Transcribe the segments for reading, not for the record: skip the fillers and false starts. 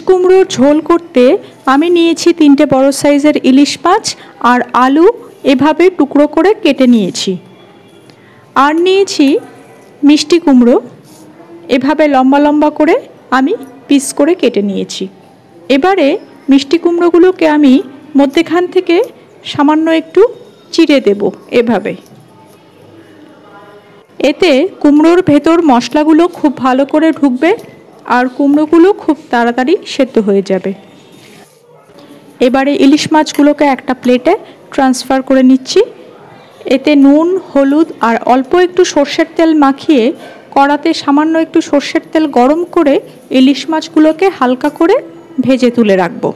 কুমড়োর ঝোল করতে আমি নিয়েছি 3টে বড় সাইজের ইলিশ মাছ আর আলু এভাবে টুকরো করে কেটে নিয়েছি। আর নিয়েছি মিষ্টি কুমড়ো, এভাবে লম্বা লম্বা করে আমি পিস করে কেটে নিয়েছি। এবারে মিষ্টি কুমড়োগুলোকে আমি মধ্যেখান থেকে সামান্য একটু চিড়ে দেব এভাবে। এতে কুমড়োর ভেতর মশলাগুলো খুব ভালো করে ঢুকবে আর কুমড়োগুলো খুব তাড়াতাড়ি সেদ্ধ হয়ে যাবে। এবারে ইলিশ মাছগুলোকে একটা প্লেটে ট্রান্সফার করে নিচ্ছি। এতে নুন, হলুদ আর অল্প একটু সর্ষের তেল মাখিয়ে কড়াতে সামান্য একটু সর্ষের তেল গরম করে ইলিশ মাছগুলোকে হালকা করে ভেজে তুলে রাখবো।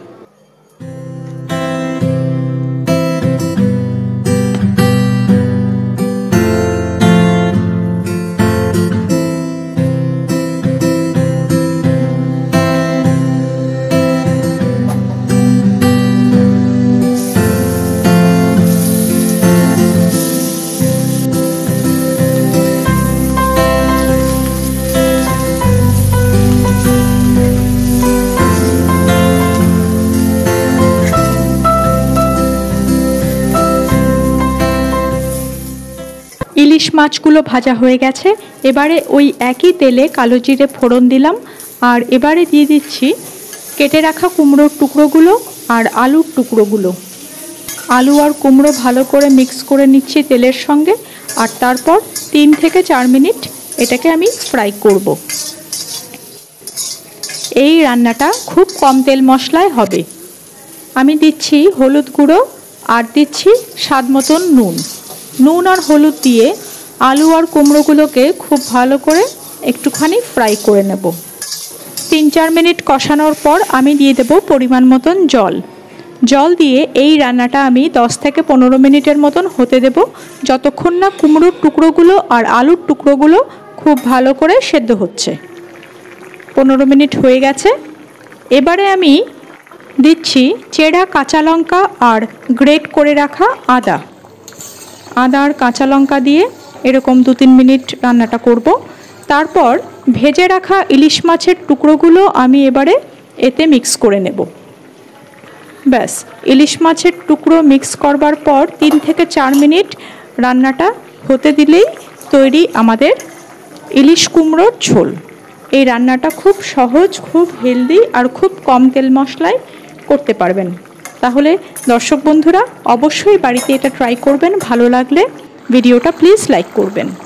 ইলিশ মাছগুলো ভাজা হয়ে গেছে। এবারে ওই একই তেলে কালো জিরে ফোড়ন দিলাম আর এবারে দিয়ে দিচ্ছি কেটে রাখা কুমড়োর টুকরোগুলো আর আলুর টুকরোগুলো। আলু আর কুমড়ো ভালো করে মিক্স করে নিচ্ছি তেলের সঙ্গে আর তারপর 3 থেকে 4 মিনিট এটাকে আমি ফ্রাই করব। এই রান্নাটা খুব কম তেল মশলায় হবে। আমি দিচ্ছি হলুদ গুঁড়ো আর দিচ্ছি স্বাদ মতন নুন। নুন আর হলুদ দিয়ে আলু আর কুমড়োগুলোকে খুব ভালো করে একটুখানি ফ্রাই করে নেব। 3-4 মিনিট কষানোর পর আমি দিয়ে দেব পরিমাণ মতন জল। জল দিয়ে এই রান্নাটা আমি 10 থেকে 15 মিনিটের মতন হতে দেব, যতক্ষণ না কুমড়োর টুকরোগুলো আর আলুর টুকরোগুলো খুব ভালো করে সেদ্ধ হচ্ছে। 15 মিনিট হয়ে গেছে। এবারে আমি দিচ্ছি চেরা কাঁচা লঙ্কা আর গ্রেট করে রাখা আদা। আদা আর কাঁচা লঙ্কা দিয়ে এরকম 2-3 মিনিট রান্নাটা করব। তারপর ভেজে রাখা ইলিশ মাছের টুকরোগুলো আমি এবারে এতে মিক্স করে নেব। ব্যাস, ইলিশ মাছের টুকরো মিক্স করবার পর 3 থেকে 4 মিনিট রান্নাটা হতে দিলেই তৈরি আমাদের ইলিশ কুমড়োর ঝোল। এই রান্নাটা খুব সহজ, খুব হেলদি আর খুব কম তেল মশলায় করতে পারবেন। তাহলে দর্শক বন্ধুরা অবশ্যই বাড়িতে এটা ট্রাই করবেন। ভালো লাগলে ভিডিওটা প্লিজ লাইক করবেন।